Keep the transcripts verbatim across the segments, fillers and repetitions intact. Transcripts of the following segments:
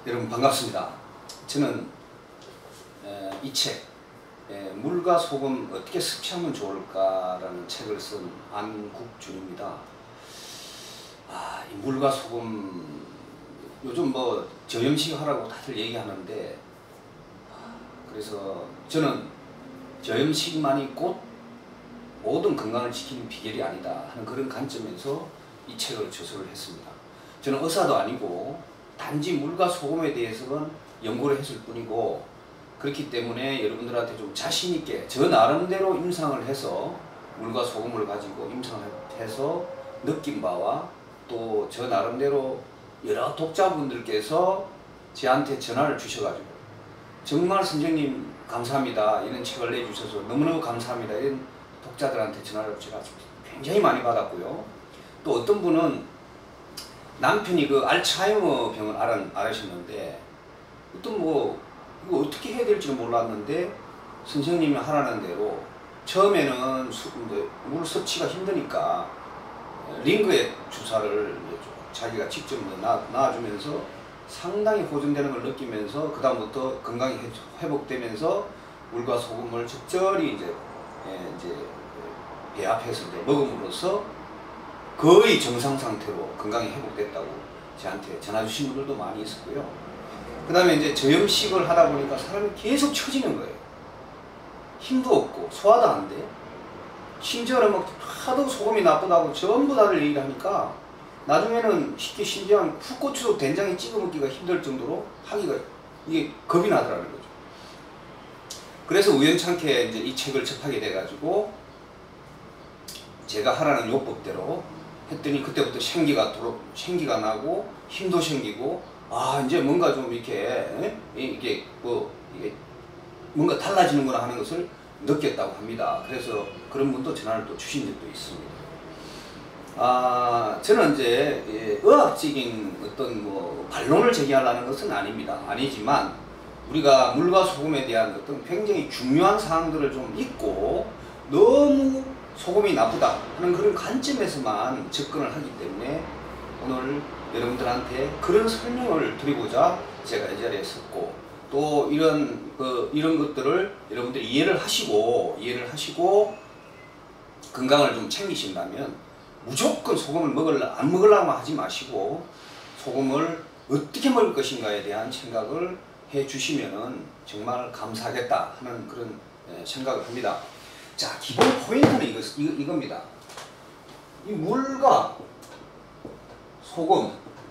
여러분 반갑습니다. 저는 이 책 물과 소금 어떻게 섭취하면 좋을까라는 책을 쓴 안국준입니다. 아, 이 물과 소금 요즘 뭐 저염식 하라고 다들 얘기하는데, 그래서 저는 저염식만이 곧 모든 건강을 지키는 비결이 아니다 하는 그런 관점에서 이 책을 저술을 했습니다. 저는 의사도 아니고 단지 물과 소금에 대해서는 연구를 했을 뿐이고, 그렇기 때문에 여러분들한테 좀 자신있게 저 나름대로 임상을 해서 물과 소금을 가지고 임상을 해서 느낀 바와, 또 저 나름대로 여러 독자분들께서 저한테 전화를 주셔가지고 정말 선생님 감사합니다, 이런 책을 내주셔서 너무너무 감사합니다, 이런 독자들한테 전화를 제가 굉장히 많이 받았고요. 또 어떤 분은 남편이 그 알츠하이머 병을 알아, 알으셨는데 어떤 뭐 이거 어떻게 해야 될지 몰랐는데 선생님이 하라는 대로 처음에는 수, 물 섭취가 힘드니까 링거에 주사를 자기가 직접 놔주면서 상당히 호전되는 걸 느끼면서 그 다음부터 건강이 회복되면서 물과 소금을 적절히 이제, 예, 이제 배합해서 이제 먹음으로써 거의 정상 상태로 건강이 회복됐다고 저한테 전화 주신 분들도 많이 있었고요. 그 다음에 이제 저염식을 하다 보니까 사람이 계속 처지는 거예요. 힘도 없고 소화도 안 돼. 심지어는 막 하도 소금이 나쁘다고 전부 다들 얘기를 하니까 나중에는 쉽게 심지어는 풋고추도 된장에 찍어 먹기가 힘들 정도로 하기가 이게 겁이 나더라는 거죠. 그래서 우연찮게 이제 이 책을 접하게 돼가지고 제가 하라는 요법대로 했더니 그때부터 생기가 도로, 생기가 나고 힘도 생기고, 아 이제 뭔가 좀 이렇게 에? 이게 뭐 이게 뭔가 달라지는구나 하는 것을 느꼈다고 합니다. 그래서 그런 분도 전화를 또 주신 적도 있습니다. 아 저는 이제 예, 의학적인 어떤 뭐 반론을 제기하려는 것은 아닙니다. 아니지만 우리가 물과 소금에 대한 어떤 굉장히 중요한 사항들을 좀 잊고 너무 소금이 나쁘다 하는 그런 관점에서만 접근을 하기 때문에 오늘 여러분들한테 그런 설명을 드리고자 제가 이 자리에 섰고, 또 이런 그 이런 것들을 여러분들이 이해를 하시고 이해를 하시고 건강을 좀 챙기신다면 무조건 소금을 먹을라 안 먹으려고 하지 마시고 소금을 어떻게 먹을 것인가에 대한 생각을 해 주시면은 정말 감사하겠다 하는 그런 생각을 합니다. 자, 기본 포인트는 이거, 이거, 이겁니다. 이 물과 소금,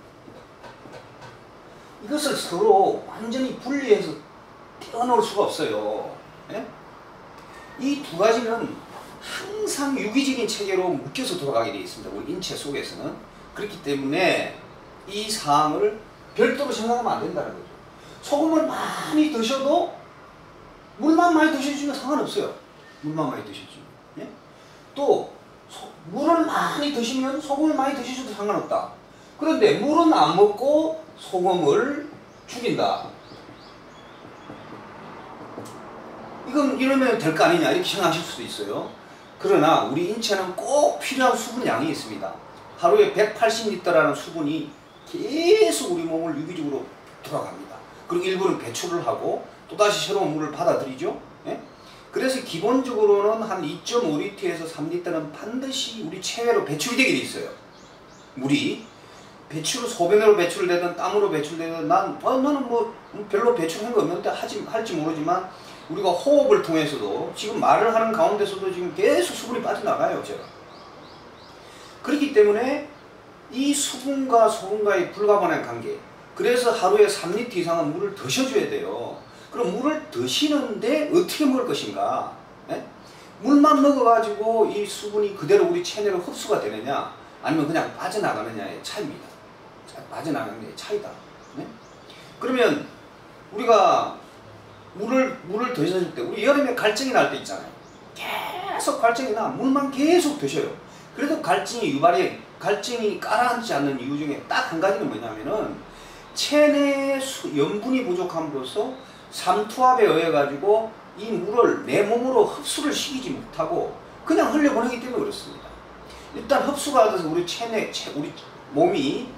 이것을 서로 완전히 분리해서 떼어놓을 수가 없어요. 예? 이 두 가지는 항상 유기적인 체계로 묶여서 돌아가게 되어 있습니다. 우리 인체 속에서는. 그렇기 때문에 이 사항을 별도로 생각하면 안 된다는 거죠. 소금을 많이 드셔도 물만 많이 드셔주면 상관없어요. 물만 많이 드셔주면. 예? 또 소, 물을 많이 드시면 소금을 많이 드셔도 상관없다. 그런데 물은 안 먹고 소금을 죽인다. 이건 이러면 될 거 아니냐 이렇게 생각하실 수도 있어요. 그러나 우리 인체는 꼭 필요한 수분 양이 있습니다. 하루에 백팔십 리터라는 수분이 계속 우리 몸을 유기적으로 돌아갑니다. 그리고 일부는 배출을 하고 또다시 새로운 물을 받아들이죠. 예? 그래서 기본적으로는 한 이 점 오 리터에서 삼 리터는 반드시 우리 체외로 배출이 되게 돼 있어요. 물이 배출을 소변으로 배출되든 땀으로 배출되든 난 어, 나는 뭐 별로 배출한 거 없는데 하지 할지 모르지만 우리가 호흡을 통해서도 지금 말을 하는 가운데서도 지금 계속 수분이 빠져나가요, 제가. 그렇기 때문에 이 수분과 소금과의 불가분한 관계. 그래서 하루에 삼 리터 이상은 물을 드셔줘야 돼요. 그럼 물을 드시는데 어떻게 먹을 것인가? 예? 물만 먹어가지고 이 수분이 그대로 우리 체내로 흡수가 되느냐, 아니면 그냥 빠져나가느냐의 차이입니다. 빠져나가는 게 차이다. 예? 그러면 우리가 물을 물을 드셨을 때, 우리 여름에 갈증이 날 때 있잖아요. 계속 갈증이 나. 물만 계속 드셔요. 그래도 갈증이 유발이 갈증이 가라앉지 않는 이유 중에 딱 한 가지는 뭐냐면은 체내 수, 염분이 부족함으로써 삼투압에 의해 가지고 이 물을 내 몸으로 흡수를 시키지 못하고 그냥 흘려보내기 때문에 그렇습니다. 일단 흡수가 돼서 우리 체내 체, 우리 몸이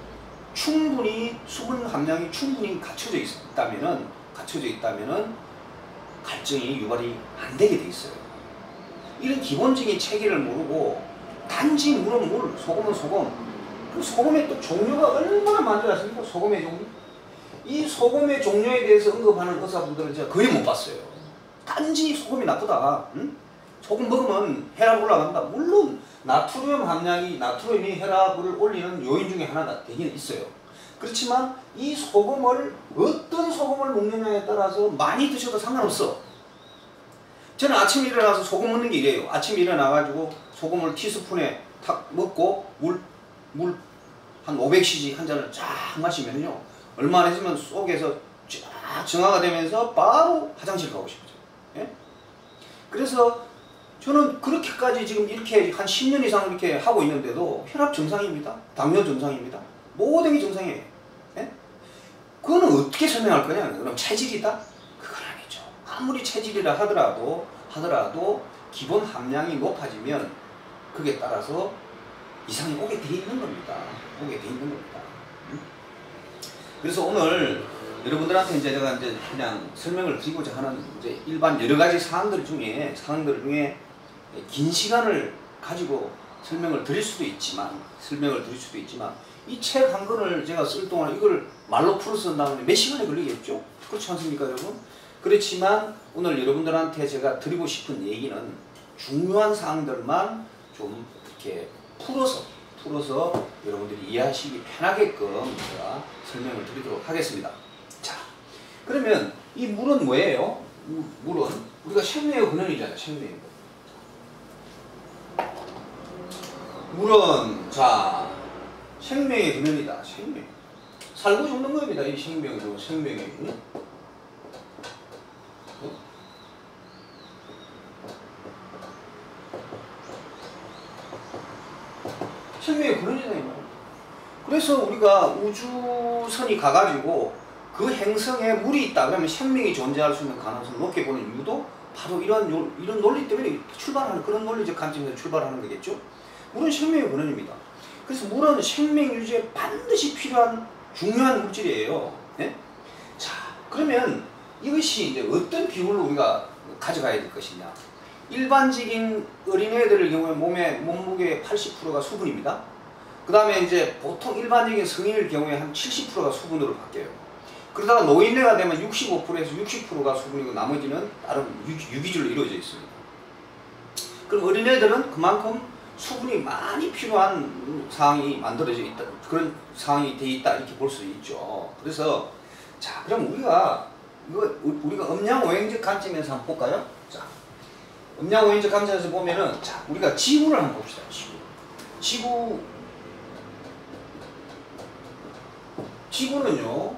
충분히 수분 함량이 충분히 갖춰져 있다면은 갖춰져 있다면은 갈증이 유발이 안 되게 돼 있어요. 이런 기본적인 체계를 모르고 단지 물은 물, 소금은 소금. 그 소금의 또 종류가 얼마나 많지 않습니까? 소금의 종류. 이 소금의 종류에 대해서 언급하는 의사분들은 제가 거의 못 봤어요. 단지 소금이 나쁘다. 응? 소금 먹으면 혈압 올라간다. 물론 나트륨 함량이 나트륨이 혈압을 올리는 요인 중에 하나가 되긴 있어요. 그렇지만 이 소금을 어떤 소금을 먹느냐에 따라서 많이 드셔도 상관없어. 저는 아침에 일어나서 소금 먹는 게 이래요. 아침에 일어나가지고 소금을 티스푼에 탁 먹고 물, 물 한 오백 씨씨 한 잔을 쫙 마시면요. 얼마 안 있으면 속에서 쫙 정화가 되면서 바로 화장실 가고 싶죠. 예? 그래서 저는 그렇게까지 지금 이렇게 한 십 년 이상 이렇게 하고 있는데도 혈압 정상입니다. 당뇨 정상입니다. 모든 게 정상이에요. 예? 그거는 어떻게 설명할 거냐? 그럼 체질이다? 그건 아니죠. 아무리 체질이라 하더라도 하더라도 기본 함량이 높아지면 그게 따라서 이상이 오게 돼 있는 겁니다. 오게 돼 있는 겁니다. 음? 그래서 오늘 여러분들한테 이제 제가 이제 그냥 설명을 드리고자 하는 이제 일반 여러 가지 사항들 중에 사항들 중에 긴 시간을 가지고 설명을 드릴 수도 있지만 설명을 드릴 수도 있지만 이 책 한 권을 제가 쓸 동안 이걸 말로 풀어 쓴다면 몇 시간이 걸리겠죠? 그렇지 않습니까, 여러분? 그렇지만 오늘 여러분들한테 제가 드리고 싶은 얘기는 중요한 사항들만 좀 이렇게 풀어서 풀어서 여러분들이 이해하시기 편하게끔 제가 설명을 드리도록 하겠습니다. 자, 그러면 이 물은 뭐예요? 물은 우리가 생명의 근원이잖아요. 생명의 근원. 물은 자 생명의 근원이다. 생명. 살고 죽는 겁니다. 이 생명의 근원. 생명의 근원. 생명의 근원이다 이 말이에요. 그래서 우리가 우주선이 가가지고 그 행성에 물이 있다 그러면 생명이 존재할 수 있는 가능성을 높게 보는 이유도 바로 이런 이런 논리 때문에 출발하는 그런 논리적 관점에서 출발하는 거겠죠. 물은 생명의 근원입니다. 그래서 물은 생명 유지에 반드시 필요한 중요한 물질이에요. 네? 자, 그러면 이것이 이제 어떤 비율로 우리가 가져가야 될 것이냐? 일반적인 어린애들의 경우에 몸의 몸무게의 팔십 퍼센트가 수분입니다. 그 다음에 이제 보통 일반적인 성인의 경우에 한 칠십 퍼센트가 수분으로 바뀌어요. 그러다가 노인네가 되면 육십오 퍼센트에서 육십 퍼센트가 수분이고 나머지는 다른 유기질로 이루어져 있습니다. 그럼 어린애들은 그만큼 수분이 많이 필요한 상황이 만들어져 있다. 그런 상황이 돼 있다. 이렇게 볼 수 있죠. 그래서 자, 그럼 우리가 이거 우리가 음양오행적 관점에서 한번 볼까요? 자, 음양오행적 관점에서 보면은 자, 우리가 지구를 한번 봅시다. 지구. 지구 지구는요.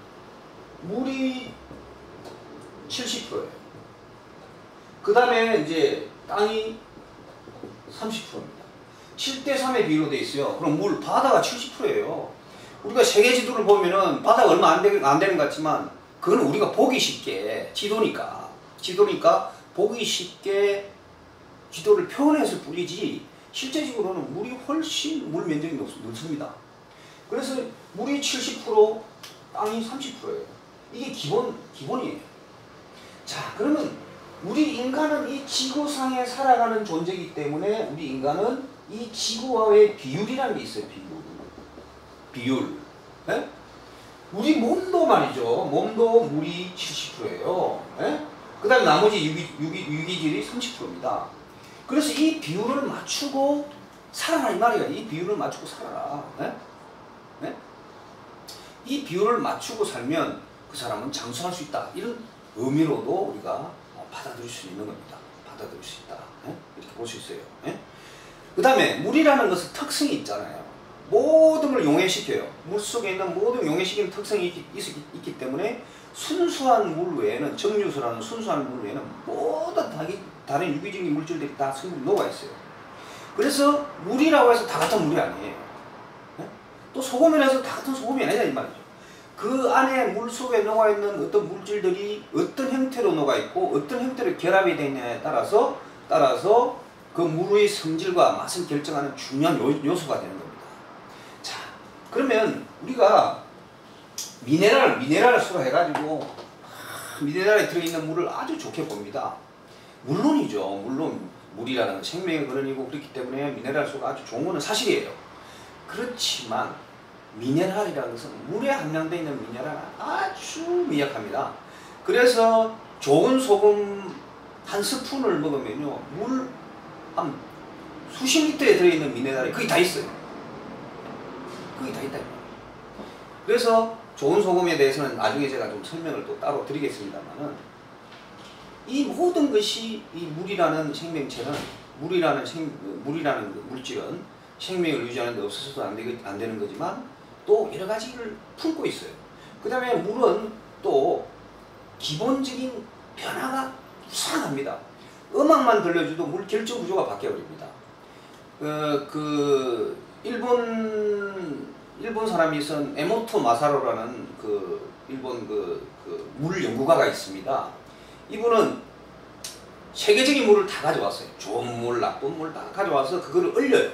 물이 칠십 퍼센트예요. 그 다음에 이제 땅이 삼십 퍼센트입니다. 칠 대 삼의 비율로 되어 있어요. 그럼 물, 바다가 칠십 퍼센트예요. 우리가 세계 지도를 보면은 바다가 얼마 안, 되, 안 되는 것 같지만 그건 우리가 보기 쉽게 지도니까 지도니까 보기 쉽게 지도를 표현했을 뿐이지 실제적으로는 물이 훨씬 물 면적이 넓습니다. 그래서 물이 칠십 퍼센트, 땅이 삼십 퍼센트예요. 이게 기본, 기본이에요. 자, 그러면 우리 인간은 이 지구상에 살아가는 존재이기 때문에 우리 인간은 이 지구와의 비율이라는 게 있어요. 비율. 비율. 네? 우리 몸도 말이죠. 몸도 물이 칠십 퍼센트예요. 네? 그 다음에 나머지 유기, 유기, 유기질이 삼십 퍼센트입니다. 그래서 이 비율을 맞추고 살아라 이 말이야. 이 비율을 맞추고 살아라. 네? 네? 이 비율을 맞추고 살면 그 사람은 장수할 수 있다. 이런 의미로도 우리가 받아들일 수 있는 겁니다. 받아들일 수 있다. 네? 이렇게 볼 수 있어요. 네? 그 다음에 물이라는 것은 특성이 있잖아요. 모든 걸 용해시켜요. 물 속에 있는 모든 용해시키는 특성이 있기, 있기 때문에 순수한 물 외에는 정유수라는 순수한 물 외에는 모든 다기, 다른 유기적인 물질들이 다 성분이 녹아있어요. 그래서 물이라고 해서 다 같은 물이 아니에요. 네? 또 소금이라서 다 같은 소금이 아니라 이 말이죠. 그 안에 물 속에 녹아있는 어떤 물질들이 어떤 형태로 녹아있고 어떤 형태로 결합이 되느냐에 따라서 따라서 그 물의 성질과 맛을 결정하는 중요한 요, 요소가 되는 겁니다. 자, 그러면 우리가 미네랄, 미네랄을 수거해가지고 미네랄에 들어있는 물을 아주 좋게 봅니다. 물론이죠. 물론 물이라는 생명의 근원이고 그렇기 때문에 미네랄 수가 아주 좋은 것은 사실이에요. 그렇지만 미네랄이라는 것은 물에 함량되어 있는 미네랄은 아주 미약합니다. 그래서 좋은 소금 한 스푼을 먹으면요, 물 한 수십 리터에 들어있는 미네랄이 거의 다 있어요. 거의 다 있다. 그래서 좋은 소금에 대해서는 나중에 제가 좀 설명을 또 따로 드리겠습니다만은, 이 모든 것이 이 물이라는 생명체는, 물이라는 생, 물이라는 그 물질은 생명을 유지하는 데 없어서도 안, 되, 안 되는 거지만 또 여러 가지를 품고 있어요. 그 다음에 물은 또 기본적인 변화가 이상합니다. 음악만 들려줘도 물 결정 구조가 바뀌어버립니다. 어, 그 일본 일본 사람이 쓴 에모토 마사로라는 그 일본 그, 그 물 연구가가 있습니다. 이분은 세계적인 물을 다 가져왔어요. 좋은 물, 나쁜 물 다 가져와서 그거를 얼려요.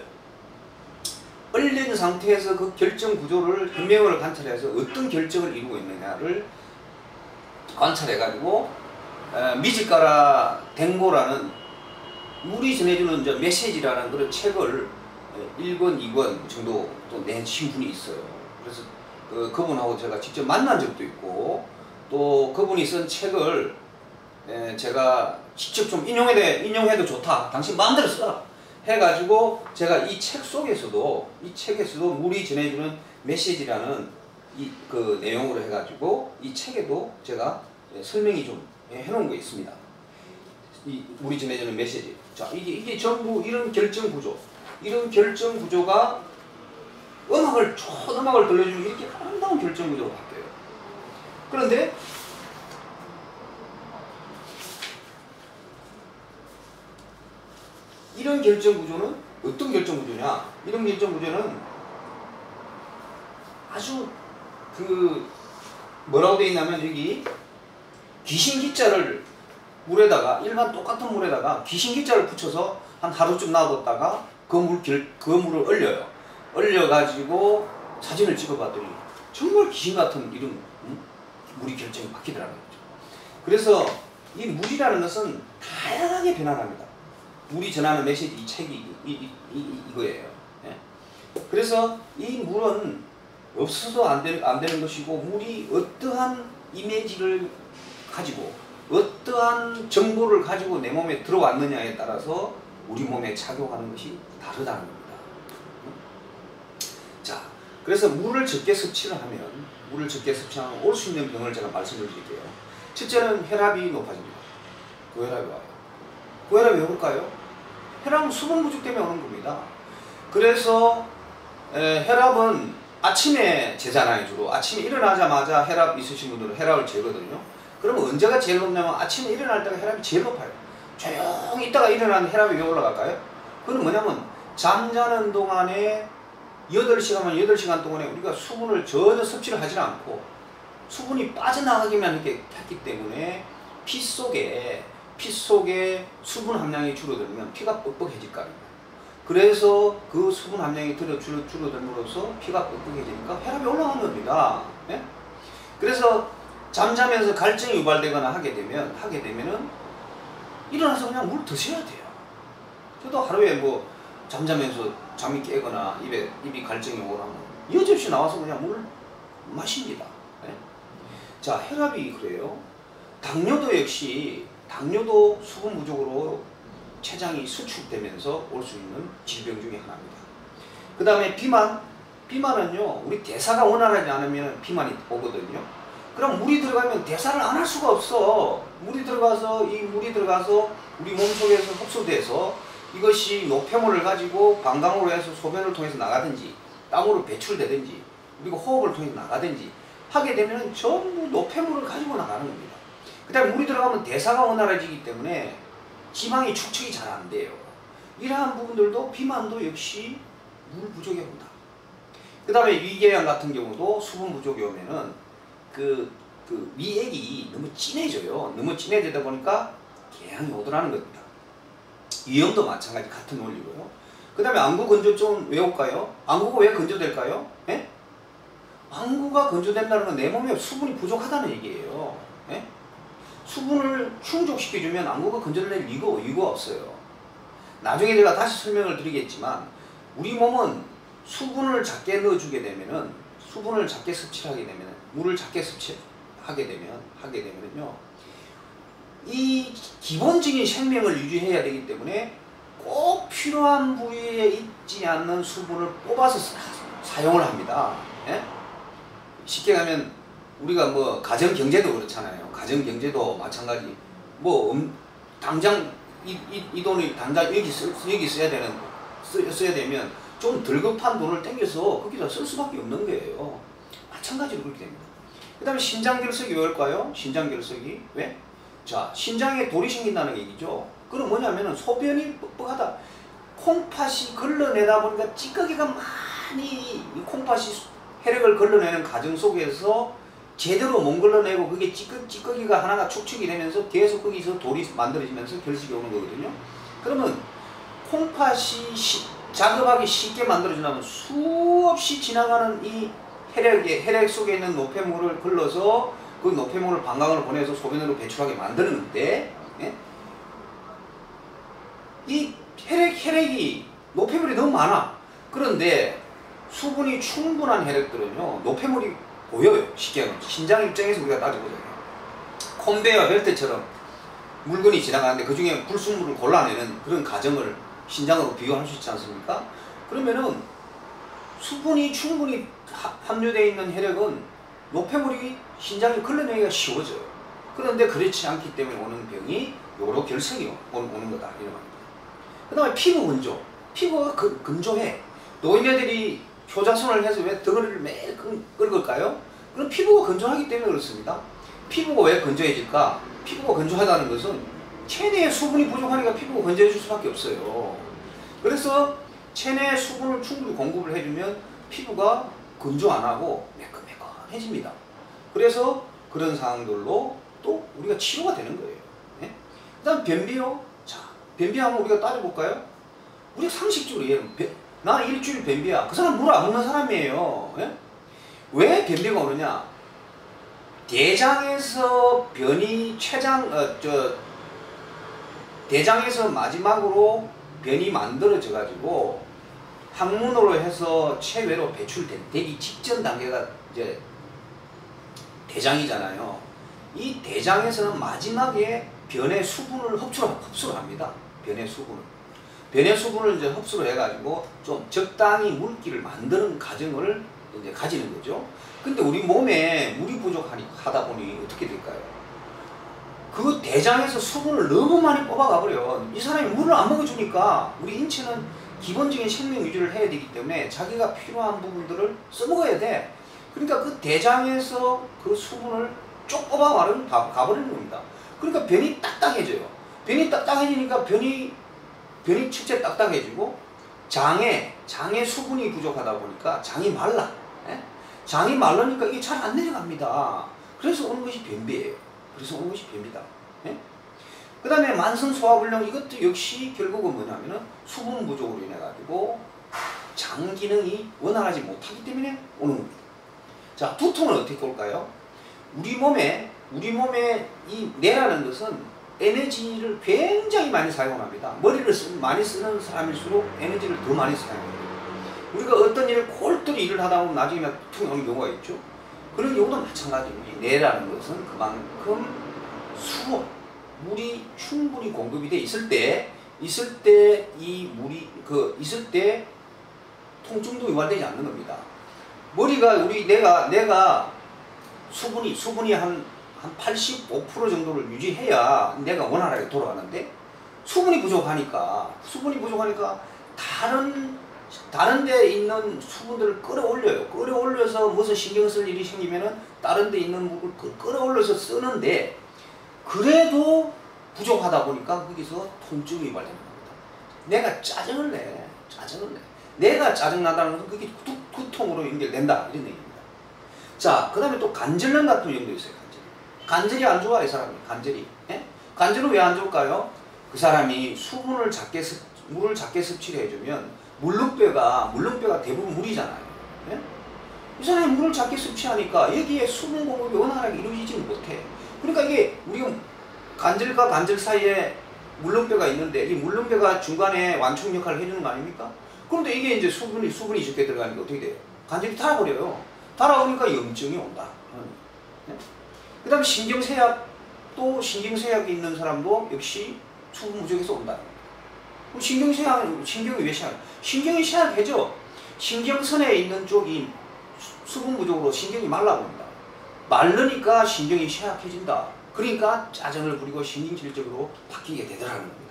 얼린 상태에서 그 결정 구조를 현명을 관찰해서 어떤 결정을 이루고 있느냐를 관찰해가지고 미즈카라 댕고라는 물이 전해주는 이제 메시지라는 그런 책을 일 권, 이 권 정도 또 낸 신분이 있어요. 그래서 그, 그분하고 제가 직접 만난 적도 있고, 또 그분이 쓴 책을 에, 제가 직접 좀 인용해도, 인용해도 좋다, 당신 마음대로 써라 해가지고 제가 이 책 속에서도, 이 책에서도 물이 전해주는 메시지라는 이 그 내용으로 해가지고 이 책에도 제가 설명이 좀 해놓은 거 있습니다. 이 물이 전해주는 메시지. 자, 이게, 이게 전부 이런 결정 구조, 이런 결정 구조가 음악을, 좋은 음악을 들려주면 이렇게 아름다운 결정 구조가 바뀌어요. 그런데 이런 결정 구조는 어떤 결정 구조냐? 이런 결정 구조는 아주 그 뭐라고 되어 있냐면, 여기 귀신 기자를 물에다가, 일반 똑같은 물에다가 귀신 기자를 붙여서 한 하루쯤 놔뒀다가 그 물, 그 물을 얼려요. 얼려가지고 사진을 찍어봤더니 정말 귀신 같은 이런 음? 물이 결정이 바뀌더라고요. 그래서 이 물이라는 것은 다양하게 변화합니다. 물이 전하는 메시지, 이 책이 이, 이, 이, 이거예요. 예? 그래서 이 물은 없어도 안, 되, 안 되는 것이고, 물이 어떠한 이미지를 가지고 어떠한 정보를 가지고 내 몸에 들어왔느냐에 따라서 우리 몸에 작용하는 것이 다르다는 겁니다. 자, 그래서 물을 적게 섭취를 하면, 물을 적게 섭취하면 올 수 있는 병을 제가 말씀을 드릴게요. 첫째는 혈압이 높아집니다. 고혈압이 와요. 고혈압이 왜 올까요? 혈압은 수분 부족 때문에 오는 겁니다. 그래서 에, 혈압은 아침에 재잖아요. 주로 아침에 일어나자마자 혈압 있으신 분들은 혈압을 재거든요. 그러면 언제가 제일 높냐면 아침에 일어날 때가 혈압이 제일 높아요. 조용히 있다가 일어나는 혈압이 왜 올라갈까요? 그건 뭐냐면 잠자는 동안에 여덟 시간만 여덟 시간 동안에 우리가 수분을 전혀 섭취를 하지 않고 수분이 빠져나가기만 했기 때문에 피 속에 피 속에 수분 함량이 줄어들면 피가 뻑뻑해질 거 아닙니까? 그래서 그 수분 함량이 줄어, 줄어, 줄어들므로써 피가 뻑뻑해지니까 혈압이 올라가는 겁니다. 네? 그래서 잠자면서 갈증이 유발되거나 하게 되면 하게 되면은 일어나서 그냥 물 드셔야 돼요. 저도 하루에 뭐 잠자면서 잠이 깨거나 입에 입이 갈증이 오거나 여지없이 나와서 그냥 물을 마십니다. 네? 자, 혈압이 그래요. 당뇨도 역시 당뇨도 수분 부족으로 췌장이 수축되면서 올 수 있는 질병 중에 하나입니다. 그 다음에 비만. 비만은요, 우리 대사가 원활하지 않으면 비만이 오거든요. 그럼 물이 들어가면 대사를 안 할 수가 없어. 물이 들어가서, 이 물이 들어가서 우리 몸속에서 흡수돼서 이것이 노폐물을 가지고 방광으로 해서 소변을 통해서 나가든지 땀으로 배출되든지 그리고 호흡을 통해서 나가든지 하게 되면 전부 노폐물을 가지고 나가는 겁니다. 그 다음에 물이 들어가면 대사가 원활해지기 때문에 지방이 축적이 잘 안 돼요. 이러한 부분들도 비만도 역시 물 부족에 온다. 그 다음에 위궤양 같은 경우도 수분 부족이 오면은 그, 그 위액이 너무 진해져요. 너무 진해지다 보니까 궤양이 오더라는 겁니다. 위염도 마찬가지 같은 원리고요. 그 다음에 안구 건조증은 왜 올까요? 안구가 왜 건조될까요? 예? 안구가 건조된다는 건 내 몸에 수분이 부족하다는 얘기예요. 예? 수분을 충족시켜주면 안구가 건조될 이유가, 이유가 없어요. 나중에 제가 다시 설명을 드리겠지만 우리 몸은 수분을 작게 넣어주게 되면은 수분을 작게 섭취하게 되면 물을 작게 섭취하게 되면 하게 되면요 이 기본적인 생명을 유지해야 되기 때문에 꼭 필요한 부위에 있지 않는 수분을 뽑아서 사, 사용을 합니다. 예? 쉽게 가면 우리가 뭐 가정 경제도 그렇잖아요. 가정 경제도 마찬가지. 뭐 음, 당장 이, 이, 이 돈이 당장 여기 쓰, 여기 써야 되는 쓰, 써야 되면 좀 덜 급한 돈을 땡겨서 거기다 쓸 수밖에 없는 거예요. 마찬가지로 그렇게 됩니다. 그 다음에 신장결석이 왜 올까요? 신장결석이 왜? 자, 신장에 돌이 생긴다는 얘기죠. 그럼 뭐냐면은 소변이 뻑뻑하다. 콩팥이 걸러내다 보니까 찌꺼기가 많이 이 콩팥이 혈액을 걸러내는 과정 속에서 제대로 못 걸러내고 그게 찌꺼, 찌꺼기가 하나가 축축이 되면서 계속 거기서 돌이 만들어지면서 결석이 오는 거거든요. 그러면 콩팥이 시, 작업하기 쉽게 만들어지려면 수없이 지나가는 이 혈액에, 혈액 속에 있는 노폐물을 걸러서 그 노폐물을 방광을 보내서 소변으로 배출하게 만드는데 예? 이 혈액, 혈액이 노폐물이 너무 많아. 그런데 수분이 충분한 혈액들은요 노폐물이 보여요. 쉽게 하면 신장 입장에서 우리가 따져보잖아요. 컨베이어 벨트처럼 물건이 지나가는데 그 중에 불순물을 골라내는 그런 과정을 신장으로 비교할 수 있지 않습니까? 그러면은 수분이 충분히 함유되어 있는 혈액은 노폐물이 신장에 걸러내기가 쉬워져요. 그런데 그렇지 않기 때문에 오는 병이 요로 결석이 오는 거다 이런 말입니다. 그 다음에 피부 건조. 피부가 건, 건조해. 노인네들이 효자손을 해서 왜 덩어리를 매일 긁을까요? 그럼 피부가 건조하기 때문에 그렇습니다. 피부가 왜 건조해질까? 피부가 건조하다는 것은 체내에 수분이 부족하니까 피부가 건조해질 수밖에 없어요. 그래서 체내에 수분을 충분히 공급을 해주면 피부가 건조 안 하고 매끈매끈해집니다. 그래서 그런 상황들로 또 우리가 치료가 되는 거예요. 예? 그 다음 변비요. 자, 변비 한번 우리가 따져볼까요? 우리가 상식적으로 얘기하면 나는 일주일 변비야. 그 사람 물 안 먹는 사람이에요. 예? 왜 변비가 오느냐? 대장에서 변이 췌장, 어, 저, 대장에서 마지막으로 변이 만들어져 가지고 항문으로 해서 체외로 배출되기 직전 단계가 이제 대장이잖아요. 이 대장에서는 마지막에 변의 수분을 흡수를, 흡수를 합니다. 변의 수분을. 변의 수분을 이제 흡수를 해가지고 좀 적당히 물기를 만드는 과정을 이제 가지는 거죠. 근데 우리 몸에 물이 부족하다 보니 어떻게 될까요? 그 대장에서 수분을 너무 많이 뽑아가 버려요. 이 사람이 물을 안 먹어주니까 우리 인체는 기본적인 생명 유지를 해야 되기 때문에 자기가 필요한 부분들을 써먹어야 돼. 그러니까 그 대장에서 그 수분을 쭉 뽑아 가버리는 겁니다. 그러니까 변이 딱딱해져요. 변이 딱딱해지니까 변이 변이 첫째 딱딱해지고 장에 장에 수분이 부족하다 보니까 장이 말라. 예? 장이 말라니까 이게 잘 안 내려갑니다. 그래서 오는 것이 변비예요. 그래서 오는 것이 변비다. 예? 그 다음에 만성소화불량, 이것도 역시 결국은 뭐냐면은 수분 부족으로 인해 가지고 장 기능이 원활하지 못하기 때문에 오는 겁니다. 자, 두통은 어떻게 올까요? 우리 몸에 우리 몸에 이 뇌라는 것은 에너지를 굉장히 많이 사용합니다. 머리를 쓰, 많이 쓰는 사람일수록 에너지를 더 많이 사용해요. 우리가 어떤 일을 골똘히 일을 하다 보면 나중에 두통이 오는 경우가 있죠. 그런 경우도 마찬가지입니다. 뇌라는 것은 그만큼 수분, 물이 충분히 공급이 돼 있을 때, 있을 때 이 물이 그 있을 때 통증도 유발되지 않는 겁니다. 머리가 우리 내가 내가 수분이 수분이 한 한 팔십오 퍼센트 정도를 유지해야 내가 원활하게 돌아가는데 수분이 부족하니까 수분이 부족하니까 다른 다른 데 있는 수분들을 끌어올려요. 끌어올려서 무슨 신경 쓸 일이 생기면은 다른 데 있는 물을 끌어올려서 쓰는데 그래도 부족하다 보니까 거기서 통증이 유발되는 겁니다. 내가 짜증을 내. 짜증을 내. 내가 짜증나다는 것은 그게 두통으로 연결된다. 이런 얘기입니다. 자, 그 다음에 또 관절염 같은 병도 있어요. 관절. 관절이 안 좋아, 이 사람이. 관절이. 예? 관절은 왜 안 좋을까요? 그 사람이 수분을 작게, 습, 물을 작게 섭취를 해주면 물렁뼈가, 물렁뼈가 대부분 물이잖아요. 예? 이 사람이 물을 작게 섭취하니까 여기에 수분 공급이 원활하게 이루어지지 못해. 그러니까 이게 우리가 관절과 관절 사이에 물렁뼈가 있는데 이 물렁뼈가 중간에 완충 역할을 해주는 거 아닙니까? 그런데 이게 이제 수분이 수분이 적게 들어가니까 어떻게 돼요? 관절이 닳아버려요. 닳아오니까 염증이 온다. 네? 그 다음에 신경쇠약도 신경쇠약이 있는 사람도 역시 수분 부족에서 온다. 신경쇠약, 신경이 왜 쇠약? 신경이 쇠약해져. 신경선에 있는 쪽이 수분 부족으로 신경이 말라버린다. 마르니까 신경이 쇠약해진다. 그러니까 짜증을 부리고 신경질적으로 바뀌게 되더라는 겁니다.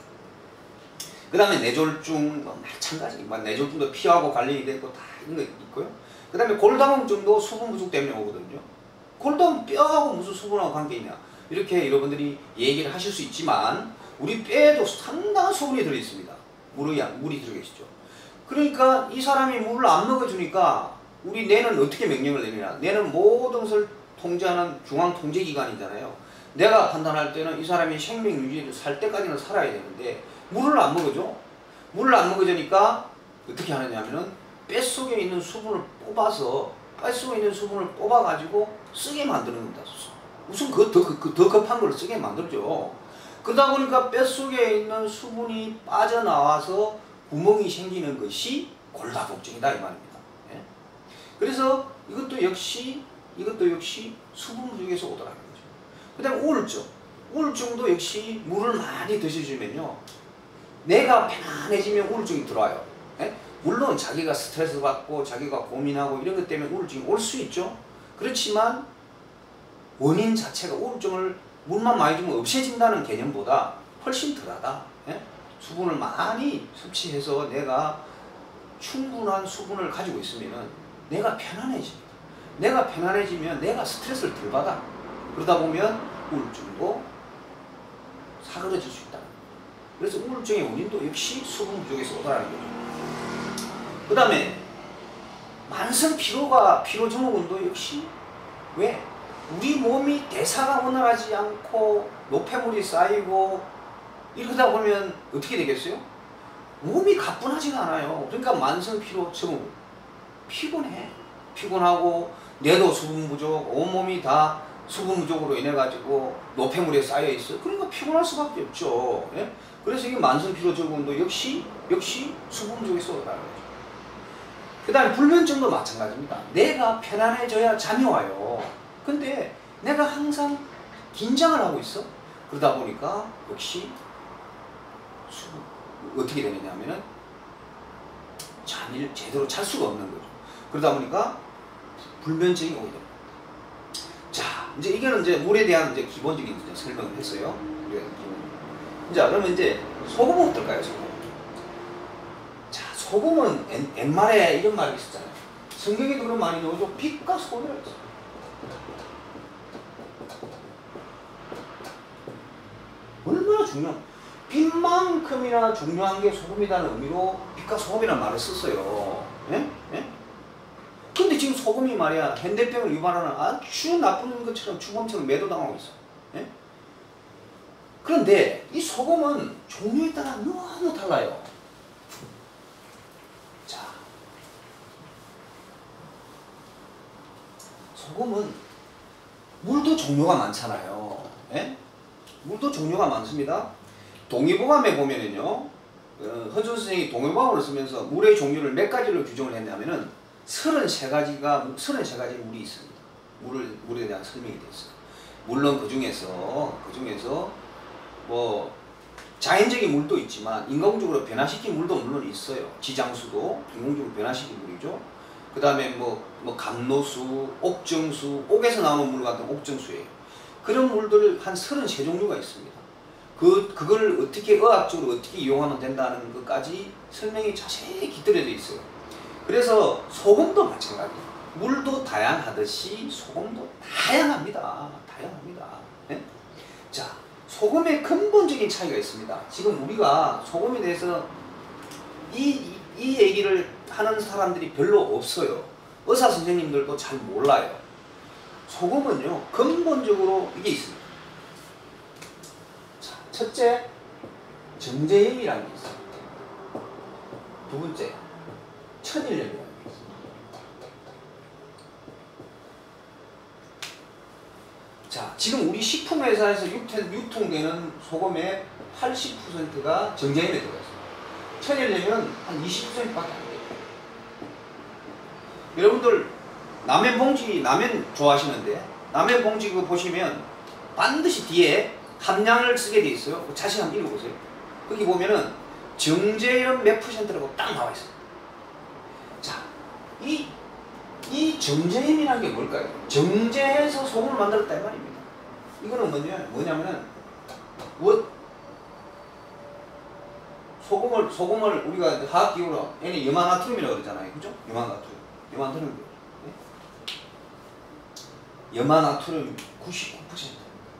그 다음에 뇌졸중, 뭐 마찬가지. 뇌졸중도 피하고 관련이 되고 다 이런 거 있고요. 그 다음에 골다공증도 수분 부족 때문에 오거든요. 골다공 뼈하고 무슨 수분하고 관계 있냐. 이렇게 여러분들이 얘기를 하실 수 있지만 우리 뼈에도 상당한 수분이 들어있습니다. 물이, 물이 들어계시죠. 그러니까 이 사람이 물을 안 먹어주니까 우리 뇌는 어떻게 명령을 내리냐. 뇌는 모든 것을 통제하는 중앙통제기관이잖아요. 내가 판단할 때는 이 사람이 생명 유지해서 살 때까지는 살아야 되는데 물을 안 먹어줘. 물을 안 먹어주니까 어떻게 하느냐 하면은 뱃속에 있는 수분을 뽑아서 뱃속에 있는 수분을 뽑아가지고 쓰게 만드는 겁니다. 우선 그 더 그, 더 급한 걸 쓰게 만들죠. 그러다 보니까 뱃속에 있는 수분이 빠져나와서 구멍이 생기는 것이 골다공증이다 이 말입니다. 예? 그래서 이것도 역시 이것도 역시 수분 부족에서 오더라는 거죠. 그 다음에 우울증. 우울증도 역시 물을 많이 드셔주면요. 뇌가 편안해지면 우울증이 들어와요. 예? 물론 자기가 스트레스 받고 자기가 고민하고 이런 것 때문에 우울증이 올 수 있죠. 그렇지만 원인 자체가 우울증을 물만 많이 주면 없애진다는 개념보다 훨씬 덜하다. 예? 수분을 많이 섭취해서 내가 충분한 수분을 가지고 있으면 내가 편안해집니다. 내가 편안해지면 내가 스트레스를 덜 받아. 그러다 보면 우울증도 사그러질 수 있다. 그래서 우울증의 원인도 역시 수분 부족에서 오다라는 거죠. 그 다음에 만성 피로가 피로 증후군도 역시 왜? 우리 몸이 대사가 원활하지 않고 노폐물이 쌓이고 이러다 보면 어떻게 되겠어요? 몸이 가뿐하지가 않아요. 그러니까 만성 피로 증후군. 피곤해. 피곤하고 뇌도 수분 부족, 온몸이 다 수분 부족으로 인해 가지고 노폐물에 쌓여 있어. 그러니까 피곤할 수밖에 없죠. 예? 그래서 이게 만성 피로 증후군도 역시 역시 수분 부족에서 오더라는 거죠. 그 다음에 불면증도 마찬가지입니다. 내가 편안해져야 잠이 와요. 근데 내가 항상 긴장을 하고 있어. 그러다 보니까 역시 수분, 어떻게 되느냐 하면은 잠을 제대로 잘 수가 없는 거죠. 그러다 보니까 불면증이 오게 됩니다. 자, 이제 이거는 이제 물에 대한 이제 기본적인 이제 설명을 했어요. 자, 그러면 이제 소금은 어떨까요? 소금. 자, 소금은 옛, 옛말에 이런 말이 있었잖아요. 성경에도 그런 말이 나오죠. 빛과 소금이라고 했어요. 얼마나 중요한, 빛만큼이나 중요한 게 소금이라는 의미로 빛과 소금이라는 말을 썼어요. 예? 예? 근데 지금 소금이 말이야 현대병을 유발하는 아주 나쁜 것처럼 주범처럼 매도당하고 있어. 예? 그런데 이 소금은 종류에 따라 너무 달라요. 자, 소금은 물도 종류가 많잖아요. 예? 물도 종류가 많습니다. 동의보감에 보면은요, 어, 허준 선생이 동의보감을 쓰면서 물의 종류를 몇 가지로 규정을 했냐면은 서른세 가지가, 서른세 가지 물이 있습니다. 물을, 물에 대한 설명이 됐어요. 물론 그 중에서, 그 중에서 뭐, 자연적인 물도 있지만 인공적으로 변화시킨 물도 물론 있어요. 지장수도 인공적으로 변화시킨 물이죠. 그 다음에 뭐, 뭐, 감로수, 옥정수, 옥에서 나오는 물 같은 옥정수예요. 그런 물들을 한 서른세 종류가 있습니다. 그, 그걸 어떻게 의학적으로 어떻게 이용하면 된다는 것까지 설명이 자세히 깃들여져 있어요. 그래서 소금도 마찬가지예요. 물도 다양하듯이 소금도 다양합니다. 다양합니다. 네? 자, 소금의 근본적인 차이가 있습니다. 지금 우리가 소금에 대해서 이, 이, 이 얘기를 하는 사람들이 별로 없어요. 의사 선생님들도 잘 몰라요. 소금은요, 근본적으로 이게 있습니다. 자, 첫째, 정제염이라는 게 있습니다. 두 번째, 천일염이라는 게 있습니다. 지금 우리 식품회사에서 유통되는 소금의 팔십 퍼센트가 정제염에 들어가 있어요. 천일염은 한 이십 퍼센트밖에 안 돼요. 여러분들 라면 봉지, 라면 좋아하시는데 라면 봉지 그거 보시면 반드시 뒤에 함량을 쓰게 돼 있어요. 자세히 한번 읽어보세요. 거기 보면은 정제염 몇 퍼센트라고 딱 나와 있어요. 자, 이, 이 정제염이라는 게 뭘까요? 정제해서 소금을 만들었다 이 말입니다. 이거는 뭐냐, 뭐냐면은 뭐 소금을 소금을 우리가 화학기호로 N이 염화나트륨이라고 그러잖아요, 그죠? 염화나트륨, 염화나트륨, 네? 염화나트륨 구십구 퍼센트.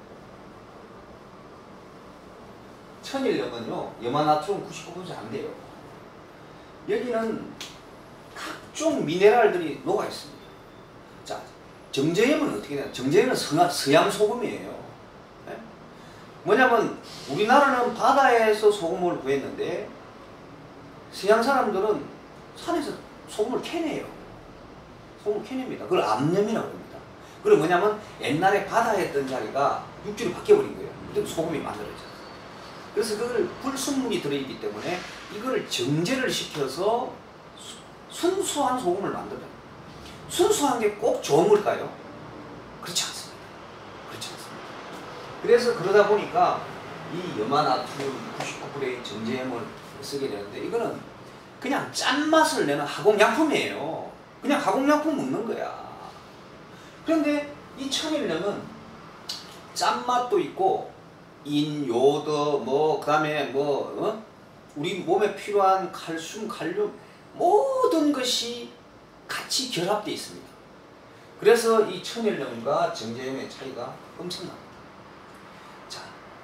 천일염은요, 염화나트륨 구십구 퍼센트 안 돼요. 여기는 각종 미네랄들이 녹아 있습니다. 자, 정제염은 어떻게 되냐? 정제염은 서양, 서양 소금이에요. 네? 뭐냐면 우리나라는 바다에서 소금을 구했는데 서양 사람들은 산에서 소금을 캐내요. 소금을 캐냅니다. 그걸 암염이라고 합니다. 그리고 뭐냐면 옛날에 바다에 있던 자리가 육지로 바뀌어버린 거예요. 그때 소금이 만들어져요. 그래서 그걸 불순물이 들어있기 때문에 이거를 정제를 시켜서 수, 순수한 소금을 만들어요. 순수한 게 꼭 좋은 걸까요? 그렇지 않습니다. 그렇지 않습니다. 그래서 그러다 보니까 이 염화나트륨 구십구 퍼센트의 정제염을 쓰게 되는데 이거는 그냥 짠맛을 내는 화공약품이에요. 그냥 화공약품 먹는 거야. 그런데 이 천일염은 짠맛도 있고 인, 요드, 뭐, 그 다음에 뭐, 어? 우리 몸에 필요한 칼슘, 칼륨, 모든 것이 같이 결합되어 있습니다. 그래서 이 천일염과 정제염의 차이가 엄청납니다. 자,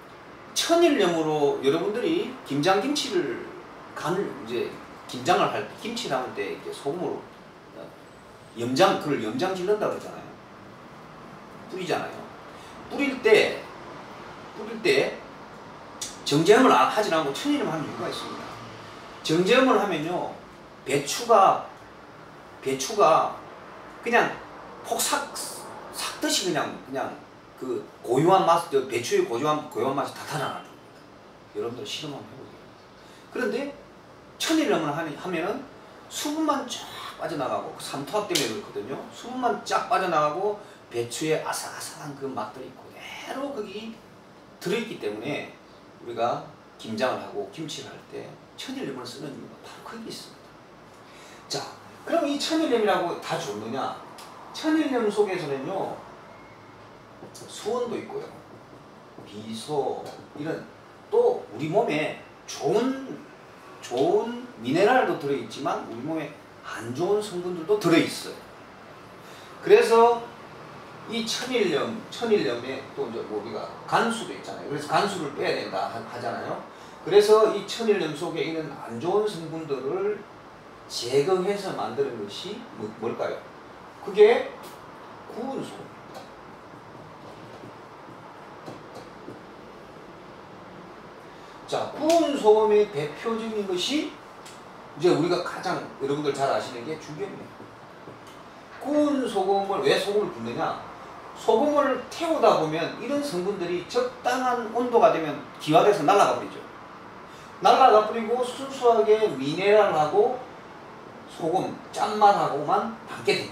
천일염으로 여러분들이 김장김치를 간을, 이제, 김장을 할 때, 김치 담을 때 이렇게 소금으로, 염장, 그걸 염장 질른다고 그러잖아요. 뿌리잖아요. 뿌릴 때, 뿌릴 때 정제염을 하지 않고 천일염을 하는 이유가 있습니다. 정제염을 하면요, 배추가 배추가 그냥 폭 삭, 삭듯이 그냥 그냥 그 고유한 맛, 배추의 고유한 고유한 맛이 다 달아나는 겁니다. 여러분들 실험 한번 해보세요. 그런데 천일염을 하면은 수분만 쫙 빠져나가고 삼투압 때문에 그렇거든요. 수분만 쫙 빠져나가고 배추의 아삭아삭한 그 맛들이 그대로 거기 들어있기 때문에 우리가 김장을 하고 김치를 할 때 천일염을 쓰는 이유가 바로 거기 있습니다. 자, 그럼 이 천일염이라고 다 좋느냐? 천일염 속에서는요, 수원도 있고요, 비소, 이런 또 우리 몸에 좋은 좋은 미네랄도 들어있지만 우리 몸에 안 좋은 성분들도 들어있어요. 그래서 이 천일염, 천일염에 또 이제 뭐 우리가 간수도 있잖아요. 그래서 간수를 빼야 된다 하잖아요. 그래서 이 천일염 속에 있는 안 좋은 성분들을 제거해서 만드는 것이 뭐, 뭘까요? 그게 구운 소금입니다. 자, 구운 소금의 대표적인 것이 이제 우리가 가장 여러분들 잘 아시는 게 죽염이에요. 구운 소금을, 왜 소금을 붓느냐? 소금을 태우다 보면 이런 성분들이 적당한 온도가 되면 기화돼서 날아가 버리죠. 날아가 버리고 순수하게 미네랄하고 소금, 짠맛하고만 남게 됩니다.